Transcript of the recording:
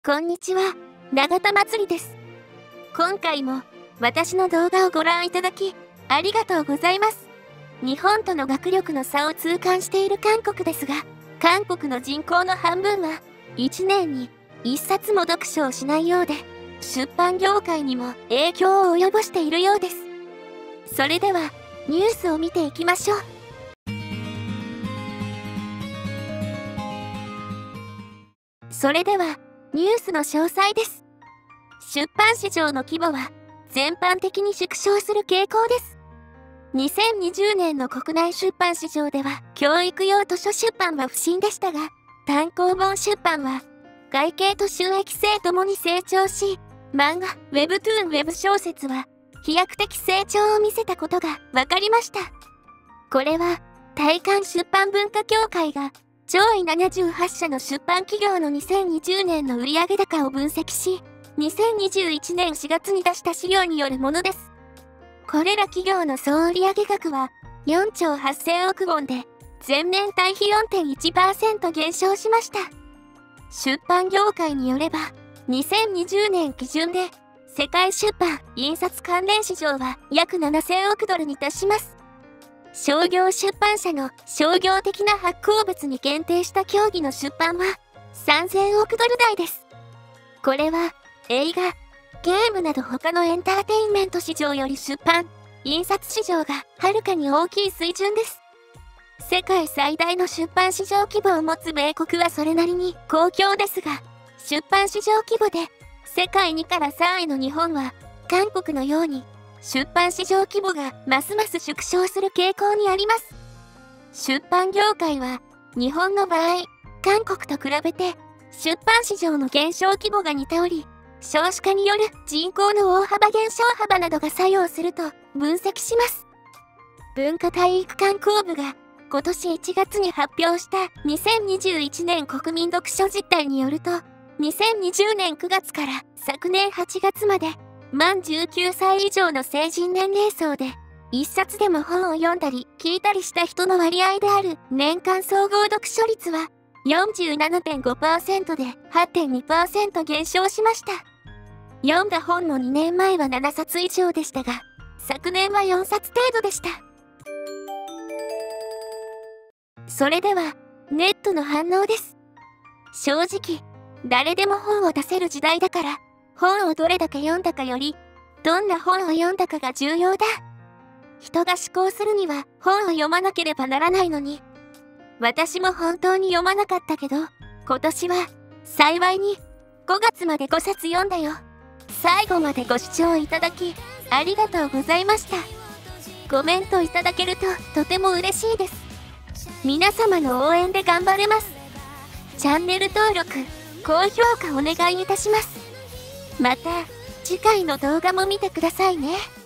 こんにちは、永田まつりです。今回も私の動画をご覧いただきありがとうございます。日本との学力の差を痛感している韓国ですが、韓国の人口の半分は1年に1冊も読書をしないようで、出版業界にも影響を及ぼしているようです。それではニュースを見ていきましょう。それではニュースの詳細です。出版市場の規模は全般的に縮小する傾向です。2020年の国内出版市場では教育用図書出版は不振でしたが、単行本出版は会計と収益性ともに成長し、漫画、ウェブトゥーン、ウェブ小説は飛躍的成長を見せたことが分かりました。これは大韓出版文化協会が上位78社の出版企業の2020年の売上高を分析し、2021年4月に出した資料によるものです。これら企業の総売上額は4兆8000億ウォンで、前年対比 4.1% 減少しました。出版業界によれば、2020年基準で世界出版・印刷関連市場は約7000億ドルに達します。商業出版社の商業的な発行物に限定した競技の出版は3000億ドル台です。これは映画、ゲームなど他のエンターテインメント市場より出版・印刷市場がはるかに大きい水準です。世界最大の出版市場規模を持つ米国はそれなりに好況ですが、出版市場規模で世界2から3位の日本は韓国のように出版市場規模がますます縮小する傾向にあります。出版業界は日本の場合、韓国と比べて出版市場の減少規模が似ており、少子化による人口の大幅減少幅などが作用すると分析します。文化体育観光部が今年1月に発表した2021年国民読書実態によると、2020年9月から昨年8月まで満19歳以上の成人年齢層で1冊でも本を読んだり聞いたりした人の割合である年間総合読書率は 47.5% で 8.2% 減少しました。読んだ本も2年前は7冊以上でしたが、昨年は4冊程度でした。それではネットの反応です。正直、誰でも本を出せる時代だから、本をどれだけ読んだかより、どんな本を読んだかが重要だ。人が思考するには本を読まなければならないのに。私も本当に読まなかったけど、今年は幸いに5月まで5冊読んだよ。最後までご視聴いただきありがとうございました。コメントいただけるととても嬉しいです。皆様の応援で頑張れます。チャンネル登録、高評価お願いいたします。また次回の動画も見てくださいね。